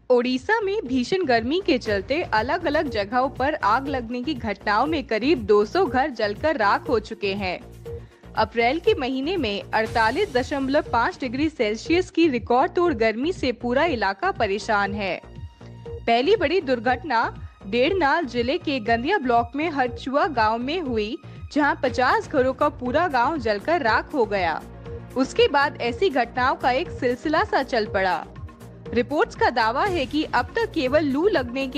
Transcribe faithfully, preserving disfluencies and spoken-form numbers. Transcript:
ओडिशा में भीषण गर्मी के चलते अलग अलग जगहों पर आग लगने की घटनाओं में करीब दो सौ घर जलकर राख हो चुके हैं। अप्रैल के महीने में अड़तालीस दशमलव पाँच डिग्री सेल्सियस की रिकॉर्ड तोड़ गर्मी से पूरा इलाका परेशान है। पहली बड़ी दुर्घटना डेढ़नाल जिले के गंदिया ब्लॉक में हरचुआ गांव में हुई, जहां पचास घरों का पूरा गांव जलकर राख हो गया। उसके बाद ऐसी घटनाओं का एक सिलसिला सा चल पड़ा। रिपोर्ट्स का दावा है कि अब तक केवल लू लगने के